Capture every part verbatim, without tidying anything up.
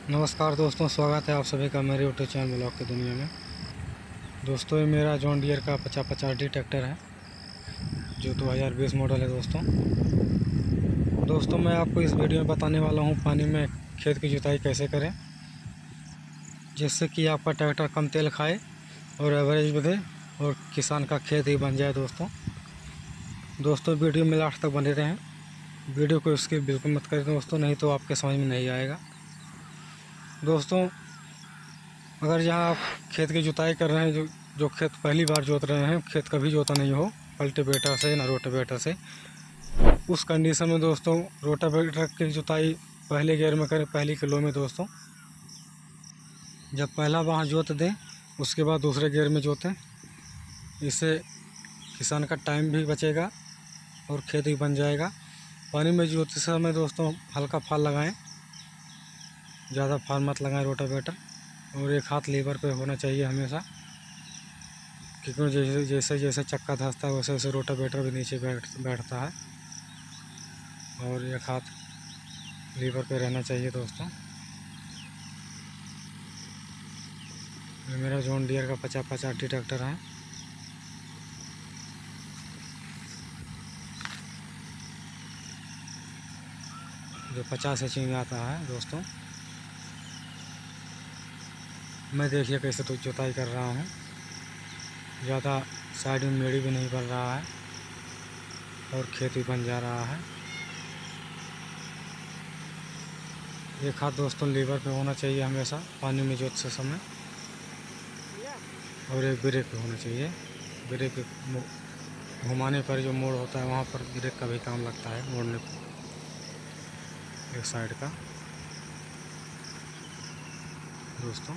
नमस्कार दोस्तों, स्वागत है आप सभी का मेरे यूट्यूब चैनल ब्लॉग की दुनिया में। दोस्तों, ये मेरा जॉन डियर का पचास पचास डी ट्रैक्टर है जो दो हज़ार बीस मॉडल है। दोस्तों दोस्तों मैं आपको इस वीडियो में बताने वाला हूँ पानी में खेत की जुताई कैसे करें, जिससे कि आपका ट्रैक्टर कम तेल खाए और एवरेज भी दे और किसान का खेत ही बन जाए। दोस्तों दोस्तों वीडियो में लास्ट तक बने रहें। वीडियो को स्किप बिल्कुल मत करें दोस्तों, नहीं तो आपके समझ में नहीं आएगा। दोस्तों, अगर जहाँ आप खेत की जुताई कर रहे हैं, जो जो खेत पहली बार जोत रहे हैं, खेत कभी जोता नहीं हो कल्टीवेटर से ना रोटावेटर से, उस कंडीशन में दोस्तों रोटावेटर की जुताई पहले गियर में करें, पहली किलो में। दोस्तों जब पहला बार जोत दें उसके बाद दूसरे गियर में जोतें। इससे किसान का टाइम भी बचेगा और खेत भी बन जाएगा। पानी में जोतते समय दोस्तों हल्का फाल लगाएं, ज़्यादा फाल मत लगाएं रोटावेटर, और एक हाथ लीवर पे होना चाहिए हमेशा, क्योंकि जैसे जैसे जैसे चक्का धंसता है वैसे वैसे रोटावेटर भी नीचे बैठ बैठता है, और एक हाथ लीवर पे रहना चाहिए। दोस्तों ये मेरा जॉन डियर का पचास पचास डी ट्रैक्टर है। जो पचास इंच में आता है। दोस्तों मैं देखिए कैसे तो जुताई कर रहा हूँ, ज़्यादा साइड में मेड़ी भी नहीं बन रहा है और खेत भी बन जा रहा है। एक हाथ दोस्तों लीवर पे होना चाहिए हमेशा पानी में जोतते समय, और एक ब्रेक पे होना चाहिए। ब्रेक घुमाने पर जो मोड़ होता है वहाँ पर ब्रेक का भी काम लगता है, मोड़ने पर एक साइड का। दोस्तों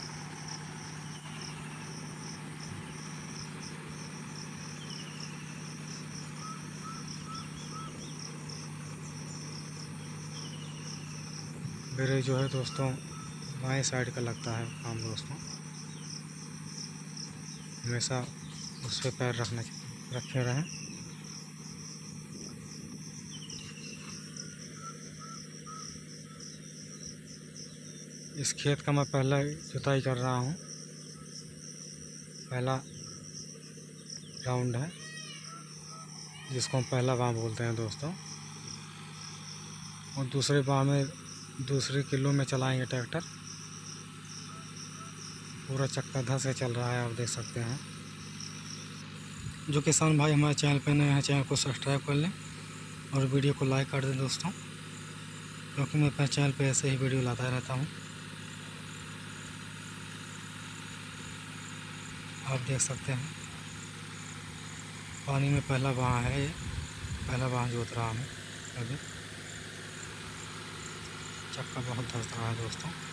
ब्रेक जो है दोस्तों बाएं साइड का लगता है काम। दोस्तों हमेशा उस पर पैर रखना रखे रहें। इस खेत का मैं पहला जुताई कर रहा हूँ, पहला राउंड है जिसको हम पहला बाह बोलते हैं। दोस्तों और दूसरे बाह में दूसरी किलो में चलाएंगे ट्रैक्टर। पूरा चक्का धस से चल रहा है, आप देख सकते हैं। जो किसान भाई हमारे चैनल पर नए हैं, चैनल को सब्सक्राइब कर लें और वीडियो को लाइक कर दें दोस्तों, क्योंकि मैं अपने चैनल पे ऐसे ही वीडियो लाता रहता हूँ। आप देख सकते हैं पानी में पहला बाह है, ये पहला बाह जोत रहा हूँ। अभी चक्का बहुत धस रहा है दोस्तों।